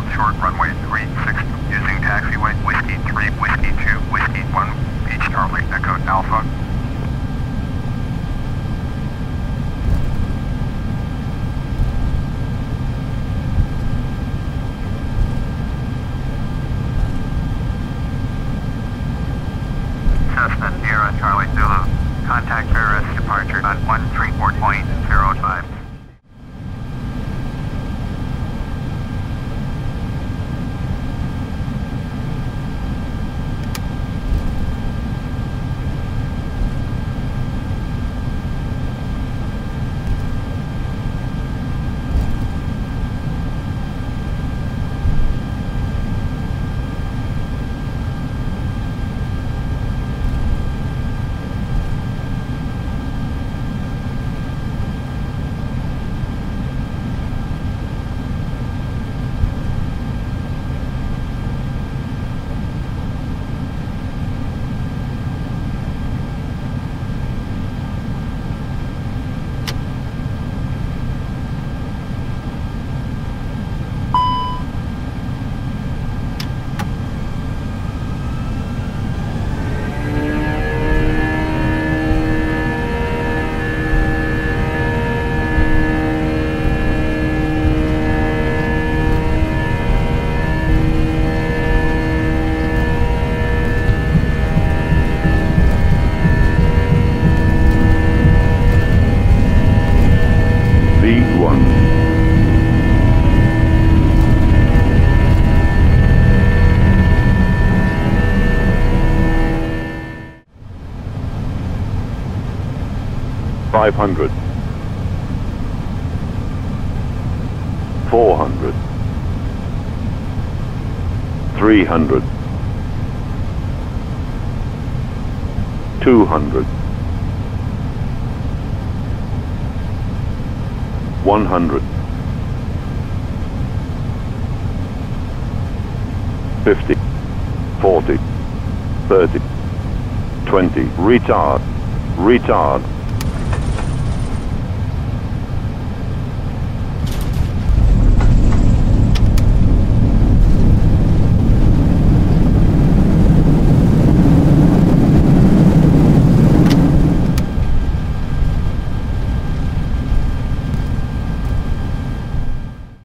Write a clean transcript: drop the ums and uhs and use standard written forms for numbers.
short runway 36, using taxiway Whiskey 3, Whiskey 2, Whiskey 1, Beach Charlie, Echo Alpha. Cessna Sierra Charlie Zulu, contact Paris departure on 134.05. V1. $500, $400, $300, $200, $100, $50, $40, $30, $20, retard,